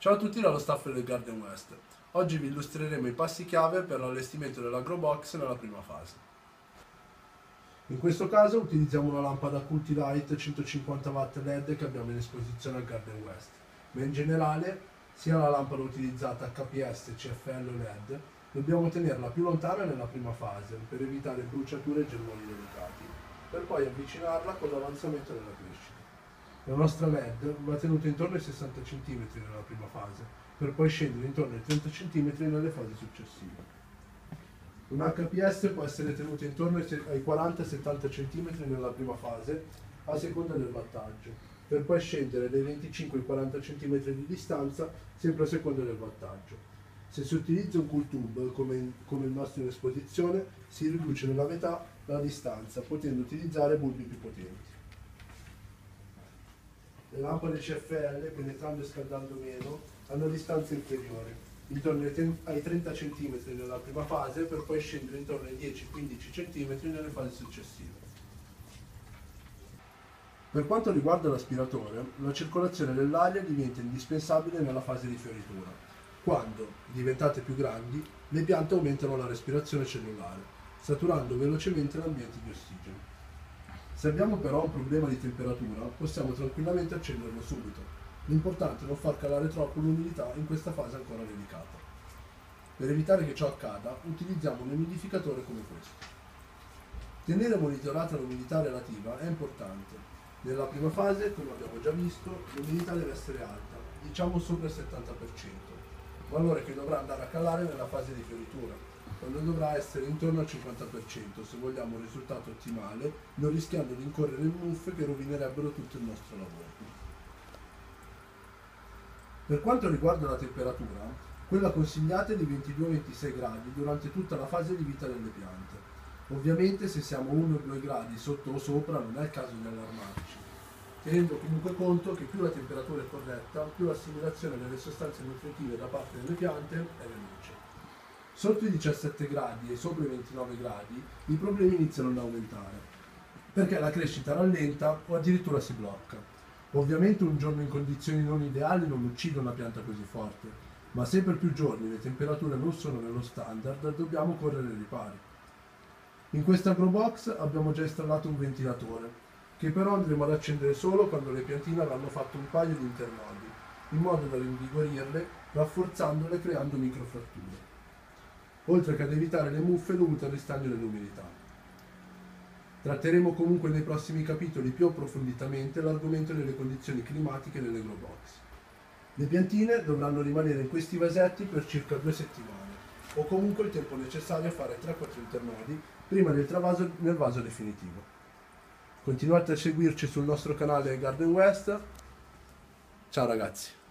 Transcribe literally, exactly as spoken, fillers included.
Ciao a tutti dallo staff del Garden West. Oggi vi illustreremo i passi chiave per l'allestimento dell'agrobox nella prima fase. In questo caso utilizziamo una lampada Cultilight centocinquanta watt L E D che abbiamo in esposizione al Garden West, ma in generale sia la lampada utilizzata H P S, C F L o L E D dobbiamo tenerla più lontana nella prima fase per evitare bruciature e germogli delicati, per poi avvicinarla con l'avanzamento della crescita. La nostra L E D va tenuta intorno ai sessanta centimetri nella prima fase, per poi scendere intorno ai trenta centimetri nelle fasi successive. Un H P S può essere tenuto intorno ai quaranta settanta centimetri nella prima fase, a seconda del wattaggio, per poi scendere dai venticinque ai quaranta centimetri di distanza, sempre a seconda del wattaggio. Se si utilizza un cool tube, come, come il nostro in esposizione, si riduce nella metà la distanza, potendo utilizzare bulbi più potenti. Le lampade C F L, penetrando e scaldando meno, hanno distanze inferiori, intorno ai trenta centimetri nella prima fase, per poi scendere intorno ai dieci quindici centimetri nelle fasi successive. Per quanto riguarda l'aspiratore, la circolazione dell'aria diventa indispensabile nella fase di fioritura, quando, diventate più grandi, le piante aumentano la respirazione cellulare, saturando velocemente l'ambiente di ossigeno. Se abbiamo però un problema di temperatura, possiamo tranquillamente accenderlo subito. L'importante è non far calare troppo l'umidità in questa fase ancora delicata. Per evitare che ciò accada, utilizziamo un umidificatore come questo. Tenere monitorata l'umidità relativa è importante. Nella prima fase, come abbiamo già visto, l'umidità deve essere alta, diciamo sopra il settanta per cento, valore che dovrà andare a calare nella fase di fioritura, quando dovrà essere intorno al cinquanta per cento se vogliamo un risultato ottimale, non rischiando di incorrere in muffe che rovinerebbero tutto il nostro lavoro. Per quanto riguarda la temperatura, quella consigliata è di ventidue ventisei gradi durante tutta la fase di vita delle piante. Ovviamente se siamo uno o due gradi sotto o sopra non è il caso di allarmarci, tenendo comunque conto che più la temperatura è corretta, più l'assimilazione delle sostanze nutritive da parte delle piante è veloce. Sotto i diciassette gradi e sopra i ventinove gradi i problemi iniziano ad aumentare, perché la crescita rallenta o addirittura si blocca. Ovviamente un giorno in condizioni non ideali non uccide una pianta così forte, ma se per più giorni le temperature non sono nello standard dobbiamo correre ai ripari. In questa grow box abbiamo già installato un ventilatore, che però andremo ad accendere solo quando le piantine avranno fatto un paio di internodi, in modo da rinvigorirle, rafforzandole e creando microfratture, oltre che ad evitare le muffe dovute al ristagno dell'umidità. Tratteremo comunque nei prossimi capitoli più approfonditamente l'argomento delle condizioni climatiche delle grow box. Le piantine dovranno rimanere in questi vasetti per circa due settimane, o comunque il tempo necessario a fare tre quattro internodi prima del travaso nel vaso definitivo. Continuate a seguirci sul nostro canale Garden West. Ciao ragazzi!